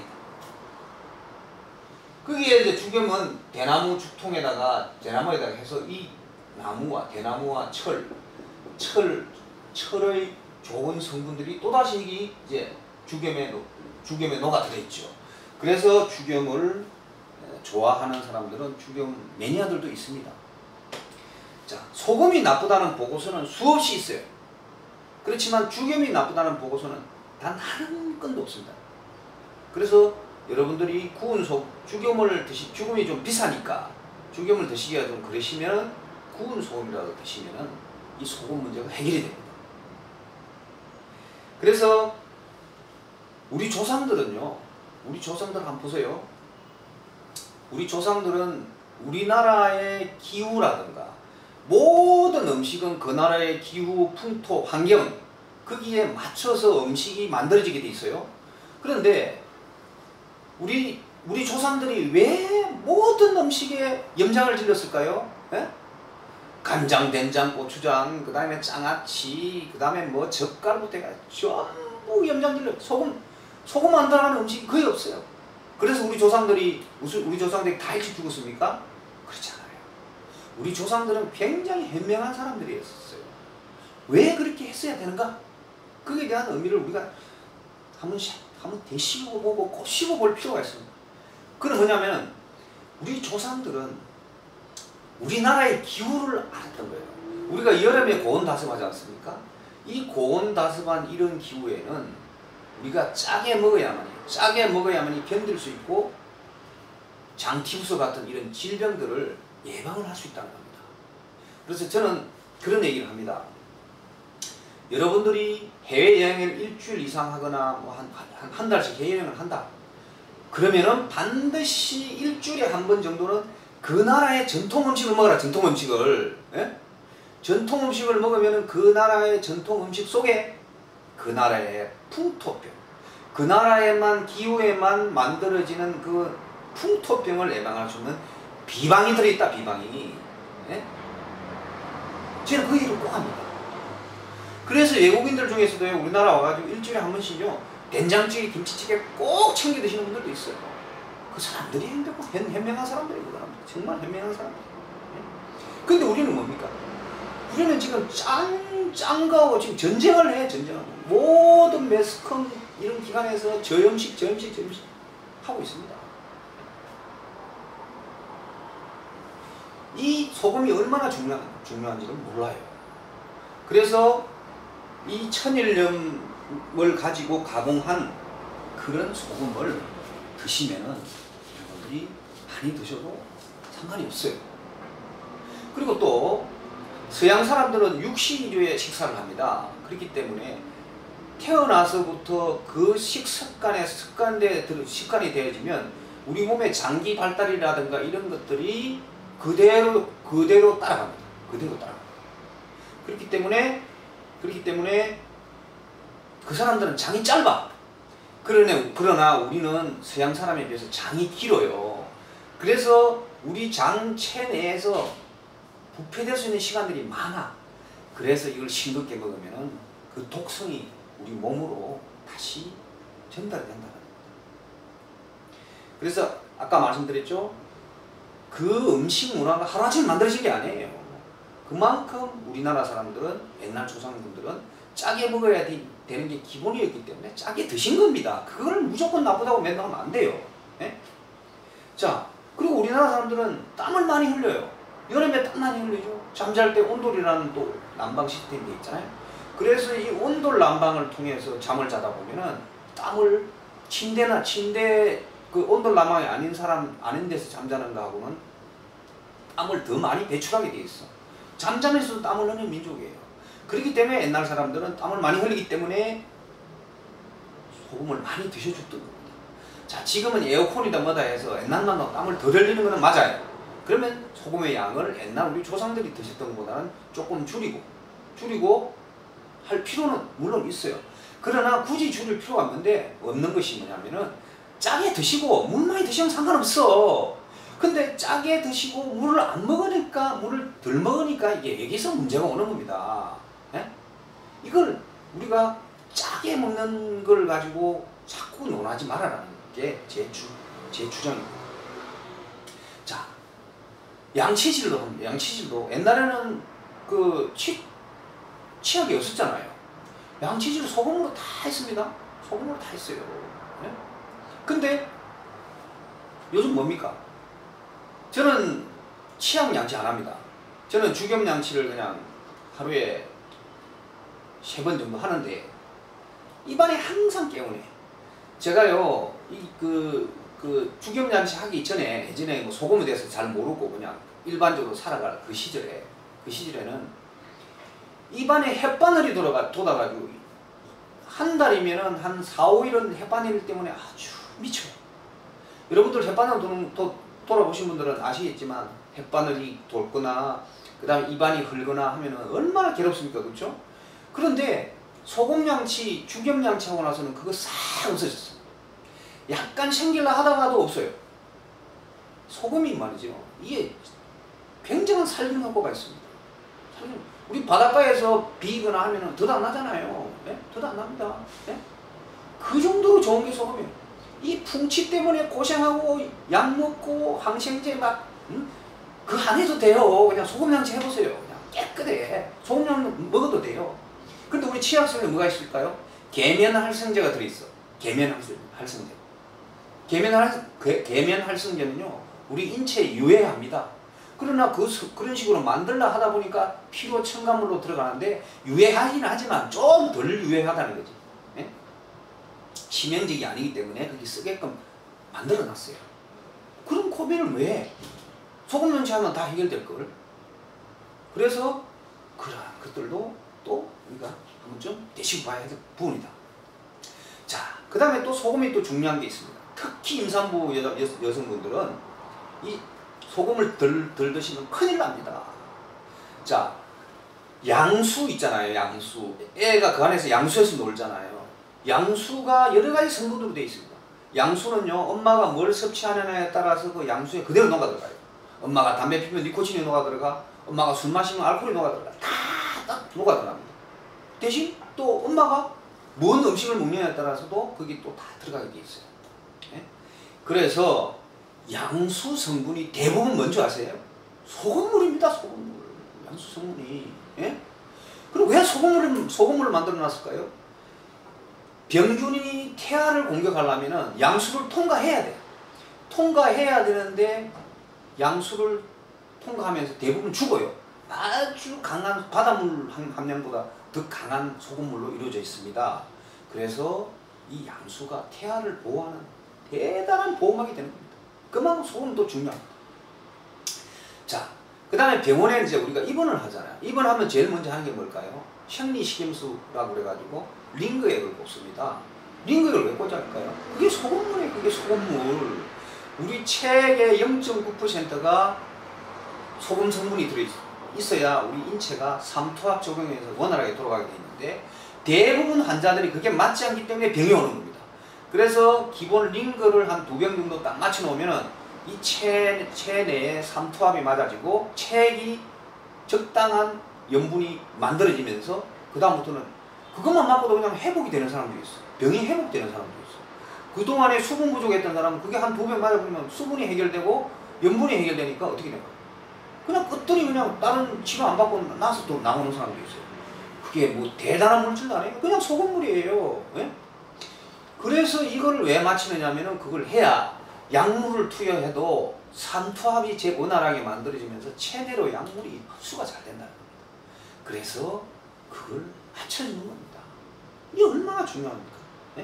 거기에 이제 죽염은 대나무 죽통에다가, 대나무에다가 해서 이 나무와 대나무와 철, 철, 철의 좋은 성분들이 또다시 이제 죽염에, 죽염에 녹아 들어있죠. 그래서 죽염을 좋아하는 사람들은 죽염 매니아들도 있습니다. 자, 소금이 나쁘다는 보고서는 수없이 있어요. 그렇지만 죽염이 나쁘다는 보고서는 단 한 건도 없습니다. 그래서 여러분들이 구운 소, 죽염을 드시, 죽음이 좀 비싸니까 죽염을 드시기가 좀 그러시면 구운 소금이라도 드시면 이 소금 문제가 해결이 됩니다. 그래서 우리 조상들은요, 우리 조상들 한번 보세요. 우리 조상들은 우리나라의 기후라든가 모든 음식은 그 나라의 기후, 풍토, 환경 거기에 맞춰서 음식이 만들어지게 돼 있어요. 그런데 우리 우리 조상들이 왜 모든 음식에 염장을 질렀을까요? 예? 간장, 된장, 고추장, 그 다음에 장아찌, 그 다음에 뭐 젓갈부터 해가 전부 염장 질러. 소금, 소금 안 들어가는 음식이 거의 없어요. 그래서 우리 조상들이, 무슨 우리 조상들이 다 일찍 죽었습니까? 그렇지 않아요. 우리 조상들은 굉장히 현명한 사람들이었어요. 왜 그렇게 했어야 되는가? 그에 대한 의미를 우리가 한번, 한번 되씹어 보고 곱씹어 볼 필요가 있습니다. 그건 뭐냐면, 우리 조상들은 우리나라의 기후를 알았던 거예요. 우리가 여름에 고온다습하지 않습니까? 이 고온다습한 이런 기후에는 우리가 짜게 먹어야만이, 짜게 먹어야만이 견딜 수 있고 장티푸스 같은 이런 질병들을 예방을 할 수 있다는 겁니다. 그래서 저는 그런 얘기를 합니다. 여러분들이 해외여행을 일주일 이상 하거나 뭐 한, 한, 한 달씩 해외여행을 한다. 그러면은 반드시 일주일에 한 번 정도는 그 나라의 전통 음식을 먹어라. 전통 음식을. 예? 전통 음식을 먹으면은 그 나라의 전통 음식 속에 그 나라의 풍토병, 그 나라에만 기후에만 만들어지는 그 풍토병을 예방할 수 있는 비방이 들어있다. 비방이. 예? 저는 그 얘기를 꼭 합니다. 그래서 외국인들 중에서도 우리나라 와가지고 일주일에 한 번씩요 된장찌개, 김치찌개 꼭 챙겨 드시는 분들도 있어요. 그 사람들이 행복하고 현명한 사람들이거든. 정말 현명한 사람들. 근데 우리는 뭡니까? 우리는 지금 짱, 짱가고 지금 전쟁을 해, 전쟁을. 모든 매스컴 이런 기관에서 저염식, 저염식, 저염식 하고 있습니다. 이 소금이 얼마나 중요한, 중요한지는 몰라요. 그래서 이 천일염을 가지고 가공한 그런 소금을 드시면은 여러분들이 많이 드셔도 상관이 없어요. 그리고 또 서양 사람들은 육식주의 식사를 합니다. 그렇기 때문에 태어나서부터 그 식습관에 습관에 습관이 되어지면 우리 몸의 장기 발달이라든가 이런 것들이 그대로 그대로 따라갑니다. 그대로 따라갑니다. 그렇기 때문에 그렇기 때문에 그 사람들은 장이 짧아. 그러네, 그러나 우리는 서양 사람에 비해서 장이 길어요. 그래서 우리 장체 내에서 부패될 수 있는 시간들이 많아. 그래서 이걸 싱겁게 먹으면 그 독성이 우리 몸으로 다시 전달이 된다는 겁니다. 그래서 아까 말씀드렸죠? 그 음식 문화가 하루아침에 만들어진 게 아니에요. 그만큼 우리나라 사람들은, 옛날 조상분들은 짜게 먹어야 되는 게 기본이었기 때문에 짜게 드신 겁니다. 그걸 무조건 나쁘다고 맨날 하면 안 돼요. 네? 자, 그리고 우리나라 사람들은 땀을 많이 흘려요. 여름에 땀 많이 흘리죠. 잠잘 때 온돌이라는 또 난방 시스템이 있잖아요. 그래서 이 온돌 난방을 통해서 잠을 자다 보면은 땀을 침대나 침대 그 온돌 난방이 아닌 사람 아닌 데서 잠자는 거하고는 땀을 더 많이 배출하게 돼 있어. 잠자면서도 땀을 흘리는 민족이에요. 그렇기 때문에 옛날 사람들은 땀을 많이 흘리기 때문에 소금을 많이 드셔줬던 겁니다. 자, 지금은 에어컨이다 뭐다 해서 옛날만 땀을 덜 흘리는 거는 맞아요. 그러면 소금의 양을 옛날 우리 조상들이 드셨던 것보다는 조금 줄이고 줄이고 할 필요는 물론 있어요. 그러나 굳이 줄일 필요가 없는데 없는 것이 뭐냐면은 짜게 드시고 물 많이 드시면 상관없어. 근데 짜게 드시고 물을 안 먹으니까 물을 덜 먹으니까 이게 여기서 문제가 오는 겁니다. 예? 이걸 우리가 짜게 먹는 걸 가지고 자꾸 논하지 말아라는 게 제 주, 제 주장입니다. 자, 양치질도 합니다. 양치질도 옛날에는 그 치, 치약이 없었잖아요. 양치질 소금으로 다 했습니다. 소금으로 다 했어요. 예? 근데 요즘 뭡니까? 저는 치약 양치 안 합니다. 저는 주겸 양치를 그냥 하루에 세 번 정도 하는데 입안이 항상 개운해. 제가요 이 그 그 주겸 양치 하기 전에 예전에 뭐 소금에 대해서 잘 모르고 그냥 일반적으로 살아갈 그 시절에 그 시절에는 입안에 햇바늘이 돌아가 돋아가지고 한 달이면은 한 사, 오 일은 햇바늘 때문에 아주 미쳐요. 여러분들 햇바늘 도는 도, 돌아보신 분들은 아시겠지만 햇바늘이 돌거나 그 다음에 입안이 흘거나 하면은 얼마나 괴롭습니까? 그렇죠? 그런데 소금양치, 주겸양치 하고 나서는 그거 싹 없어졌어. 약간 생길라 하다가도 없어요. 소금이 말이죠. 이게 굉장한 살균 효과가 있습니다. 살균. 우리 바닷가에서 비거나 하면은 덧 안 나잖아요. 네? 덧 안 납니다. 네? 그 정도로 좋은 게 소금이에요. 이 풍치 때문에 고생하고 약 먹고 항생제 막 응? 그 안 해도 돼요. 그냥 소금 양치 해보세요. 그냥 깨끗해. 소금 양 먹어도 돼요. 근데 우리 치약성에 뭐가 있을까요? 계면활성제가 들어있어. 계면활성제. 계면활, 계면활성제는요, 우리 인체에 유해합니다. 그러나 그, 그런 식으로 만들라 하다 보니까 피로 첨가물로 들어가는데 유해하긴 하지만 좀 덜 유해하다는 거지. 예? 치명적이 아니기 때문에 그렇게 쓰게끔 만들어 놨어요. 그럼 코비를 왜 해? 소금 연치하면 다 해결될 걸. 그래서 그러한 것들도 또 우리가 한번 좀 대시고 봐야 될 부분이다. 자, 그 다음에 또 소금이 또 중요한 게 있습니다. 특히 임산부 여, 여, 여성분들은 이 소금을 덜, 덜 드시면 큰일 납니다. 자, 양수 있잖아요. 양수. 애가 그 안에서 양수에서 놀잖아요. 양수가 여러 가지 성분으로 되어 있습니다. 양수는요, 엄마가 뭘 섭취하느냐에 따라서 그 양수에 그대로 녹아 들어가요. 엄마가 담배 피우면 니코틴이 녹아 들어가, 엄마가 술 마시면 알코올이 녹아 들어가. 다 딱 녹아 들어갑니다. 대신 또 엄마가 뭔 음식을 먹느냐에 따라서도 그게 또 다 들어가게 되어 있어요. 예? 그래서 양수 성분이 대부분 뭔지 아세요? 소금물입니다. 소금물. 양수 성분이. 예? 그리고 왜 소금물을, 소금물을 만들어 놨을까요? 병균이 태아를 공격하려면 양수를 통과해야 돼요. 통과해야 되는데 양수를 통과하면서 대부분 죽어요. 아주 강한 바닷물 함량보다 더 강한 소금물로 이루어져 있습니다. 그래서 이 양수가 태아를 보호하는 대단한 보호막이 되는 겁니다. 그만큼 소금도 중요합니다. 자, 그 다음에 병원에 이제 우리가 입원을 하잖아요. 입원하면 제일 먼저 하는 게 뭘까요? 현미식염수라고 그래가지고 링거액을 꽂습니다. 링거액을 왜 꽂을까요? 그게 소금물이에요. 그게 소금물. 우리 체액의 영 점 구 퍼센트가 소금 성분이 들어있어야 우리 인체가 삼투압 적용해서 원활하게 돌아가게 되어 있는데 대부분 환자들이 그게 맞지 않기 때문에 병이 오는 겁니다. 그래서 기본 링거를 한 두 병 정도 딱 맞춰 놓으면은 이 체, 체내에 삼투압이 맞아지고 체액이 적당한 염분이 만들어지면서 그 다음부터는 그것만 맞고도 그냥 회복이 되는 사람도 있어. 병이 회복되는 사람도 있어. 그동안에 수분 부족했던 사람은 그게 한 두 병 맞아보면 수분이 해결되고 염분이 해결되니까 어떻게 될까요? 그냥 끝들이 그냥 다른 치료 안 받고 나서 또 나오는 사람도 있어요. 그게 뭐 대단한 물질도 아니에요. 그냥 소금물이에요. 예? 그래서 이걸 왜 맞추느냐면은 그걸 해야 약물을 투여해도 삼투압이 제 원활하게 만들어지면서 체내로 약물이 흡수가 잘 된다는 겁니다. 그래서 그걸 맞춰주는 겁니다. 이게 얼마나 중요합니까? 네?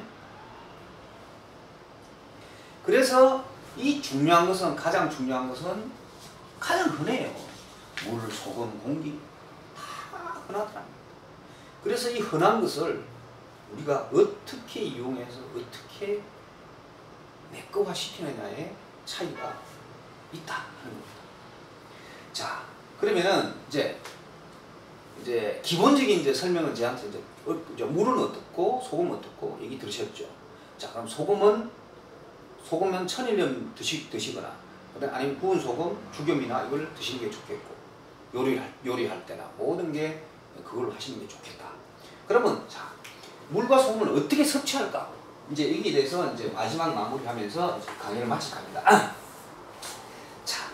그래서 이 중요한 것은, 가장 중요한 것은 가장 흔해요. 물, 소금, 공기 다 흔하더랍니다. 그래서 이 흔한 것을 우리가 어떻게 이용해서 어떻게 내꺼화 시키느냐의 차이가 있다 하는 겁니다. 자, 그러면은 이제 이제 기본적인 이제 설명은 저한테 이제, 어, 이제 물은 어떻고 소금은 어떻고 얘기 들으셨죠. 자, 그럼 소금은 소금은 천일염 드시, 드시거나 아니면 구운 소금, 죽염이나 이걸 드시는 게 좋겠고 요리할 요리할 때나 모든 게 그걸로 하시는 게 좋겠다. 그러면 자, 물과 소금을 어떻게 섭취할까? 이제 여기에 대해서 이제 마지막 마무리하면서 이제 강의를 마칠 겁니다. 아! 자,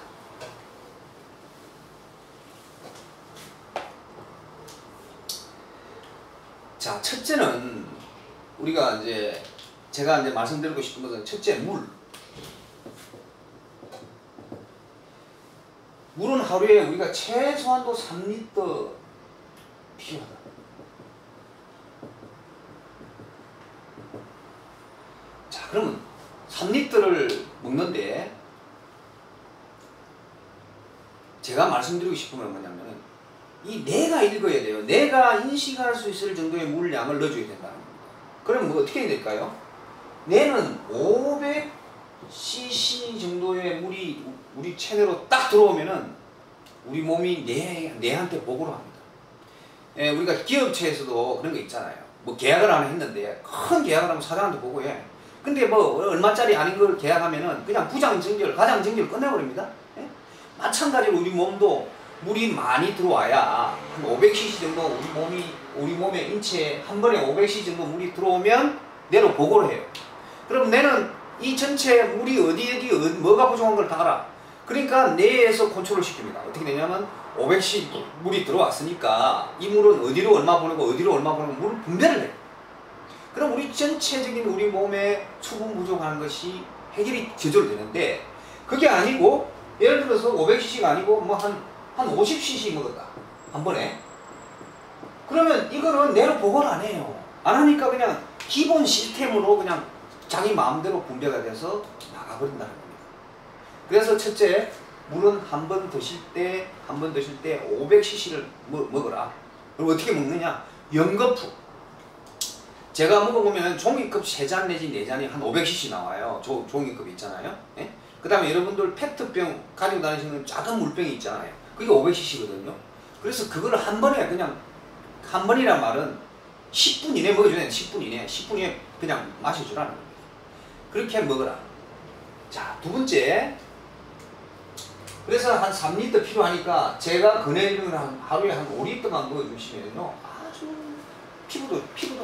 자, 첫째는 우리가 이제 제가 이제 말씀드리고 싶은 것은 첫째 물. 물은 하루에 우리가 최소한도 삼 리터 필요하다. 자, 그러면 삼 리터를 먹는데 제가 말씀드리고 싶은 건 뭐냐면은 이 뇌가 읽어야 돼요. 뇌가 인식할 수 있을 정도의 물량을 넣어줘야 된다는 겁니다. 그러면 뭐 어떻게 해야 될까요? 뇌는 오백 씨씨 정도의 물이 우리 체내로 딱 들어오면은 우리 몸이 뇌, 뇌한테 보고를 합니다. 예, 우리가 기업체에서도 그런 거 있잖아요. 뭐 계약을 하나 했는데 큰 계약을 하면 사장한테 보고해. 근데 뭐 얼마짜리 아닌 걸 계약하면은 그냥 부장 정결, 가장 정결 끝내버립니다. 예? 마찬가지로 우리 몸도 물이 많이 들어와야 한 오백 씨씨 정도 우리 몸이 우리 몸의 인체에 한 번에 오백 씨씨 정도 물이 들어오면 뇌로 보고를 해요. 그럼 뇌는 이 전체 물이 어디 어디 어디 뭐가 부족한 걸 다 알아. 그러니까 뇌에서 컨트롤 시킵니다. 어떻게 되냐면 오백 씨씨 물이 들어왔으니까 이 물은 어디로 얼마 보내고 어디로 얼마 보내고 물을 분배를 해요. 그럼 우리 전체적인 우리 몸에 수분 부족한 것이 해결이 제대로 되는데 그게 아니고 예를 들어서 오백 씨씨가 아니고 뭐 한 한 오십 씨씨 먹었다 한 번에. 그러면 이거는 뇌로 보고를 안 해요. 안 하니까 그냥 기본 시스템으로 그냥 자기 마음대로 분배가 돼서 나가버린다는 겁니다. 그래서 첫째, 물은 한 번 드실 때 한 번 드실 때 오백 씨씨를 먹어라. 그리고 어떻게 먹느냐? 연거푸. 제가 먹어보면 종이컵 세 잔 내지 네 잔이 한 오백 씨씨 나와요. 조, 종이컵 있잖아요. 예? 그 다음에 여러분들 페트병 가지고 다니시는 작은 물병이 있잖아요. 그게 오백 씨씨거든요. 그래서 그걸 한 번에 그냥 한 번이란 말은 십 분 이내에 먹어줘야 돼. 십 분 이내에. 십 분 이내에 그냥 마셔주라는 겁니다. 그렇게 먹어라. 자, 두 번째. 그래서 한 삼 리터 필요하니까 제가 권해드리는 한 하루에 한 오 리터만 먹어주시면요. 아주 피부도, 피부도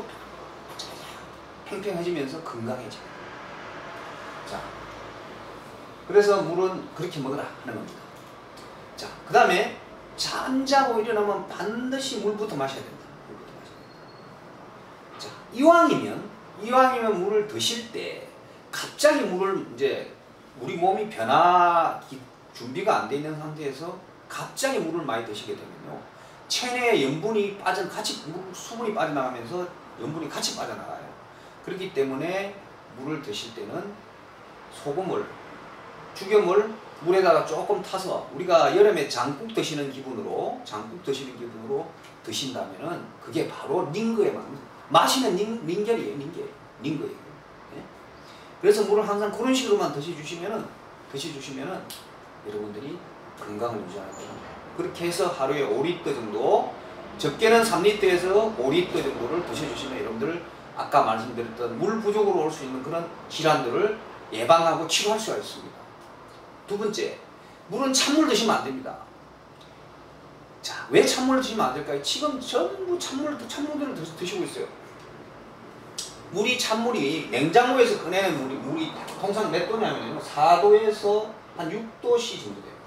팽팽해지면서 건강해져요. 자, 그래서 물은 그렇게 먹어라 하는 겁니다. 자, 그 다음에 잠자고 일어나면 반드시 물부터 마셔야 된다. 물부터 마셔야 된다. 자, 이왕이면 이왕이면 물을 드실 때 갑자기 물을 이제 우리 몸이 변화 준비가 안 돼 있는 상태에서 갑자기 물을 많이 드시게 되면요, 체내에 염분이 빠져 같이 수분이 빠져나가면서 염분이 같이 빠져나가요. 그렇기 때문에 물을 드실 때는 소금을, 죽염을 물에다가 조금 타서 우리가 여름에 장국 드시는 기분으로 장국 드시는 기분으로 드신다면은 그게 바로 닝거에 맞는, 마시는 닝, 닝결이에요. 닝결. 닝거예요. 예? 그래서 물을 항상 그런 식으로만 드셔주시면은 드셔주시면은 여러분들이 건강을 유지하는 거예요. 그렇게 해서 하루에 오 리터 정도, 적게는 삼 리터에서 오 리터 정도를 드셔주시면 여러분들 아까 말씀드렸던 물 부족으로 올 수 있는 그런 질환들을 예방하고 치료할 수가 있습니다. 두 번째, 물은 찬물 드시면 안 됩니다. 자, 왜 찬물을 드시면 안 될까요? 지금 전부 찬물, 찬물들을 드시고 있어요. 물이, 찬물이 냉장고에서 꺼내는 물이, 물이 통상 몇 도냐면요, 사 도에서 한 육 도씨 정도 돼요.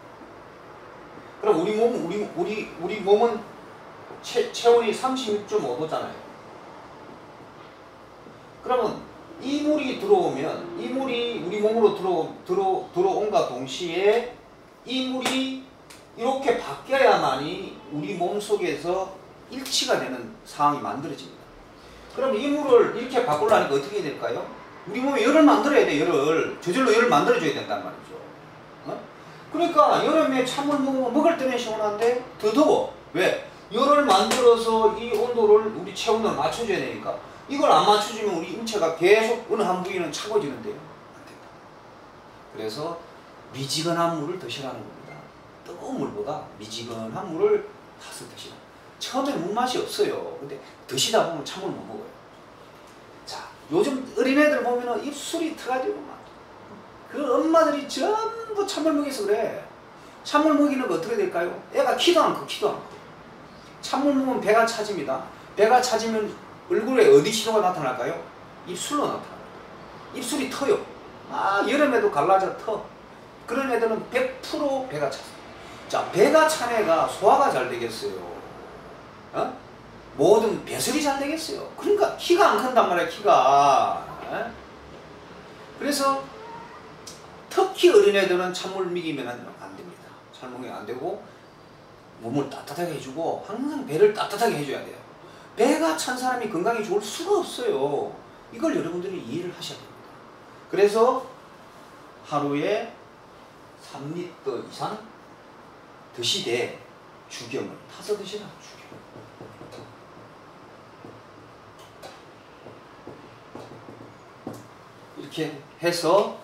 그럼 우리 몸, 우리, 우리, 우리 몸은 체, 체온이 삼십육 점 오 도잖아요. 그러면 이 물이 들어오면, 이 물이 우리 몸으로 들어, 들어, 들어온과 동시에 이 물이 이렇게 바뀌어야만이 우리 몸 속에서 일치가 되는 상황이 만들어집니다. 그럼 이 물을 이렇게 바꾸려니까 어떻게 해야 될까요? 우리 몸에 열을 만들어야 돼. 열을. 저절로 열을 만들어줘야 된단 말이죠. 어? 그러니까 여름에 찬물 먹으면 먹을 때는 시원한데 더 더워. 왜? 열을 만들어서 이 온도를, 우리 체온을 맞춰줘야 되니까. 이걸 안 맞춰주면 우리 인체가 계속 어느 한 부위는 차가워지는데요. 안 된다. 그래서 미지근한 물을 드시라는 겁니다. 뜨거운 물보다 미지근한 물을 타서 드시라. 처음에 물맛이 없어요. 근데 드시다 보면 찬물 못 먹어요. 자, 요즘 어린애들 보면은 입술이 터가지고 막, 그 엄마들이 전부 찬물 먹여서 그래. 찬물 먹이는 거 어떻게 될까요? 애가 키도 않고 키도 않고. 찬물 먹으면 배가 차집니다. 배가 차지면 얼굴에 어디 신호가 나타날까요? 입술로 나타나요. 입술이 터요. 아, 여름에도 갈라져 터. 그런 애들은 백 퍼센트 배가 찼어요. 자, 배가 찬 애가 소화가 잘 되겠어요? 어? 모든 배설이 잘 되겠어요? 그러니까 키가 안 큰단 말이에요, 키가. 에? 그래서 특히 어린애들은 찬물 먹이면 안 됩니다. 찬물 먹이면 안 되고 몸을 따뜻하게 해주고 항상 배를 따뜻하게 해줘야 돼요. 배가 찬 사람이 건강이 좋을 수가 없어요. 이걸 여러분들이 이해를 하셔야 됩니다. 그래서 하루에 삼 리터 이상 드시되 죽염을 타서 드시라. 죽염. 이렇게 해서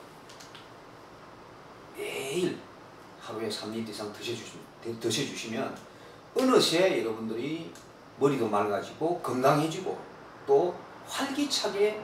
매일 하루에 삼 리터 이상 드셔주시면, 드셔주시면 어느새 여러분들이 머리도 맑아지고 건강해지고 또 활기차게